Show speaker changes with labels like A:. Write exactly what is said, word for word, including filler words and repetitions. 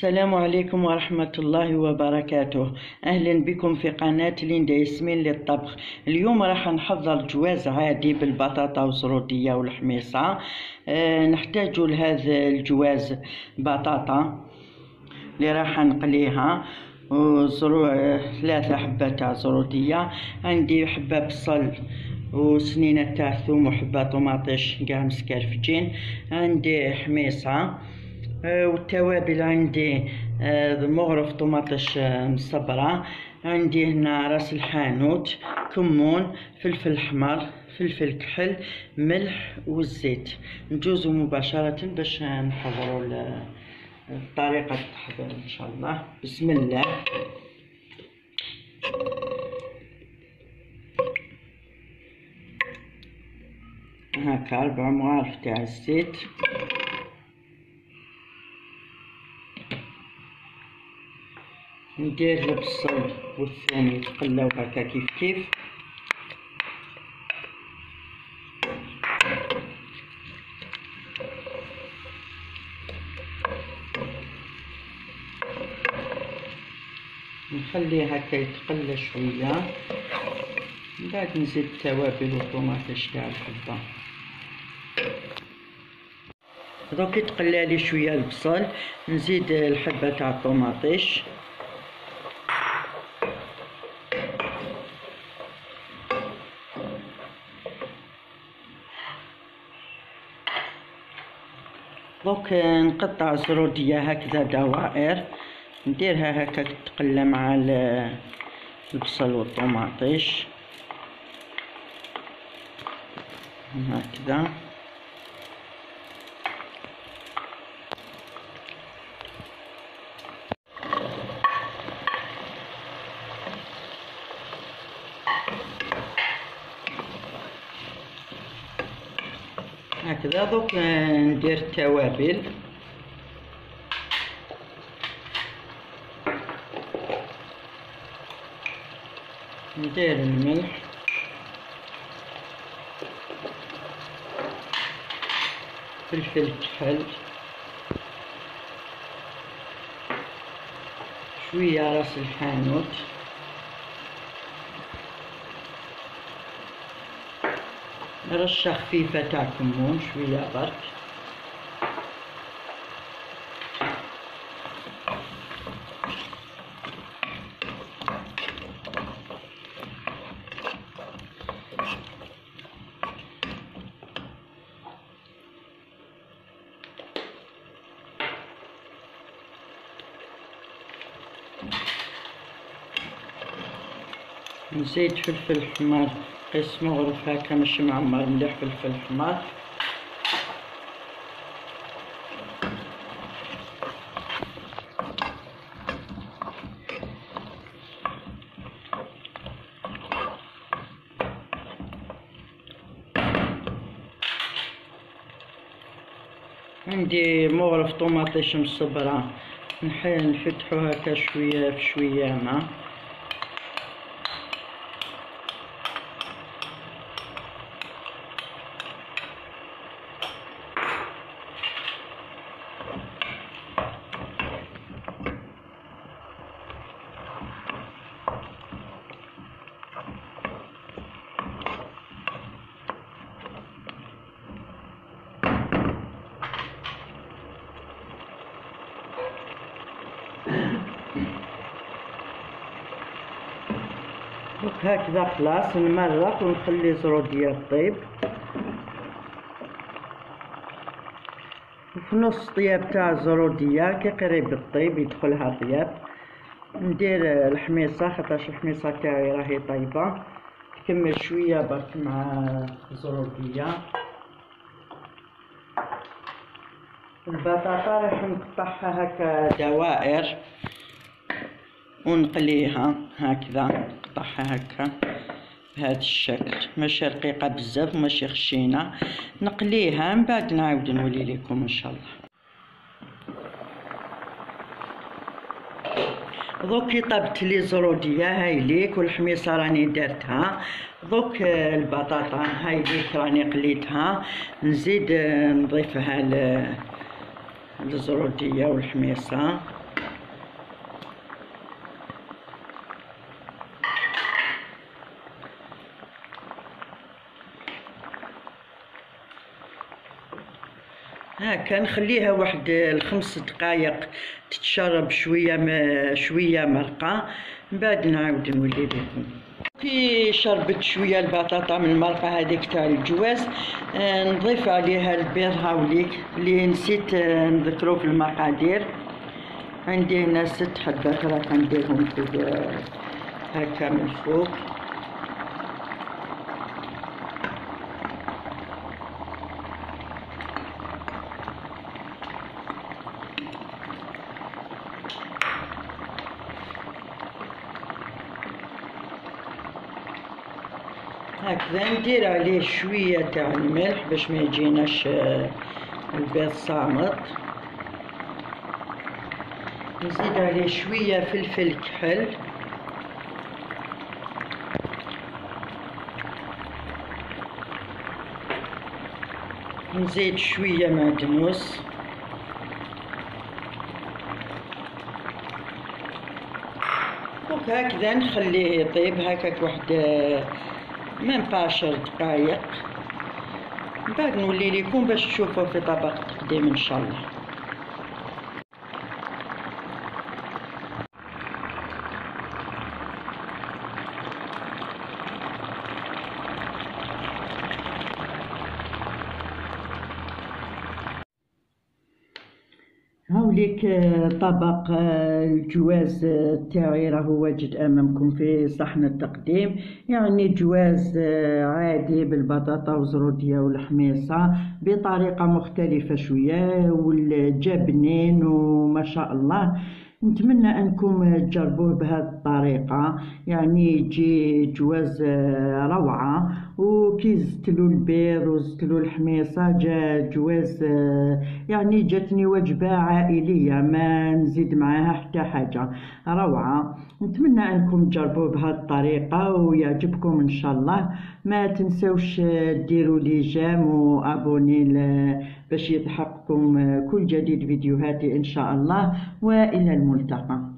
A: السلام عليكم ورحمة الله وبركاته. أهلا بكم في قناة ليندا ياسمين للطبخ. اليوم راح نحضر جواز عادي بالبطاطا والزرودية والحميصة. أه نحتاج لهذا الجواز بطاطا اللي راح نقليها، وزرو ثلاثة حبات تاع زرودية، عندي حبة بصل وسنينة تاع ثوم وحبة طماطيش كاع مسكرفتين، عندي حميصة والتوابل، عندي مغرف طماطش مصبرة، عندي هنا راس الحانوت، كمون، فلفل احمر، فلفل كحل، ملح والزيت. نجوزو مباشرة باش نحضروا طريقة التحضير ان شاء الله. بسم الله. هكا ربع مغارف تاع الزيت، ندير البصل والثاني يتقلاو هكا كيف كيف، نخليه هكا يتقلى شويه، من بعد نزيد التوابل والطماطيش تاع الحبه. دوك يتقلى لي شويه البصل، نزيد الحبه تاع الطماطيش، دوك نقطع الزروديه هكذا دوائر، نديرها هكا تقلى مع البصل والطماطيش هكذا. هكذا دوك ندير التوابل، ندير الملح، فلفل كحل، شويه راس الحانوت، رشه خفيفه تاع كمون، شويه برك، نزيد فلفل حمار قيس مغرف هكا ماشي معمر مليح، فلفل حمار، عندي مغرف طماطيش مصبرة، نفتحو هكا شوية بشوية ماء، هكذا خلاص نمرق ونخلي زرودية طيب. وفي نص طياب تاع الزرودية كي قريب الطيب يدخلها الطياب، ندير الحميصة خاطرش الحميصة تاعي راهي طيبة، تكمل شوية برك مع الزرودية. البطاطا راح نقطعها هكا دوائر ونقليها هكذا، نقطعها هكا بهذا الشكل، ماشي رقيقه بزاف ماشي خشينه، نقليها من بعد نعاود نولي لكم ان شاء الله. دوك طبت لي زروديه هاي ليك، والحميصه راني درتها، دوك البطاطا هاي ليك راني قليتها، نزيد نضيفها الزروديه والحميصه هاكا نخليها واحد الخمس دقائق تتشرب شويه ما شويه مرقه، من بعد نعاود نولي لكم. كي شربت شويه البطاطا من المرقه هذيك تاع الجواز، آه نضيف عليها البيض هاوليك اللي نسيت آه نذكرو في المقادير. عندي هنا ست حبات راح نديرهم في آه هكا من فوق. هكذا ندير عليه شويه تاع الملح باش ما يجيناش البيض صامت. نزيد عليه شويه فلفل كحل، نزيد شويه معدنوس، وهكذا نخليه يطيب هكاك واحد من عشر دقائق. من بعد نولي لكم باش تشوفوا في طبق التقديم ان شاء الله. هاوليك طبق الجواز تاعي راهو واجد امامكم في صحن التقديم. يعني جواز عادي بالبطاطا وزروديه والحميصه بطريقه مختلفه شويه والجبنين وما شاء الله. نتمنى انكم تجربوه بهذه الطريقه، يعني يجي جواز روعه. وكي زدتلو البيض وزدتلو الحميصه جا جواز، يعني جاتني وجبه عائليه ما نزيد معاها حتى حاجه، روعه. نتمنى انكم تجربوه بهذه الطريقه ويعجبكم ان شاء الله. ما تنسوش ديروا لي جيم وابوني باش يلحقكم كل جديد فيديوهاتي ان شاء الله. والى الملتقى.